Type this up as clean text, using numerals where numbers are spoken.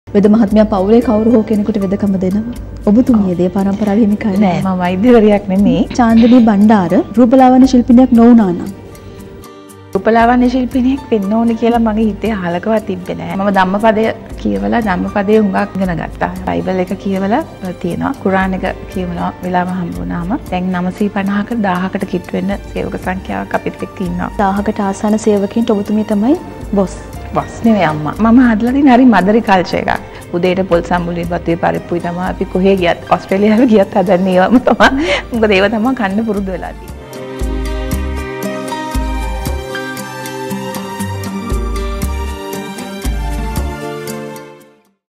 වෙද මහත්මයා පවුලේ කවුරු හෝ කෙනෙකුට වෙදකම දෙනවා. ඔබතුමිය දේ පරම්පරාවේ හිමිකයි නෑ මම වෛද්‍යවරියක් නෙමෙයි. චාන්දනී බණ්ඩාර රූපලාවන්‍ය ශිල්පිනියක් නොවුනා නම් රූපලාවන්‍ය ශිල්පිනියක් වෙන්න ඕනේ කියලා මගේ හිතේ අහලකවත් තිබ්බේ නෑ. මම ධම්මපදය කියවලා ධම්මපදයේ හුඟක් ඉගෙන ගත්තා. බයිබල් එක කියවලා තියෙනවා. කුරාන් එක කියවලා වෙලාව හම්බ වුණාම දැන් 950කට 1000කට කිට් වෙන්න සේවක සංඛ්‍යාවක් අපිත් එක්ක ඉන්නවා. 1000කට ආසන්න සේවකයන්ට ඔබතුමිය තමයි බොස්. බස් නෙවෙයි අම්මා. මම හදලා තියෙන හරි මදරි කල්චර් එකක්. උදේට පොල් සම්බුලේ බතුවේ පරිප්පුයි තමයි අපි කොහේ ගියත් ඕස්ට්‍රේලියාවේ ගියත් හදන්නේ ඒවම තමයි. මොකද ඒව තමයි කන්න පුරුදු වෙලා තියෙන්නේ.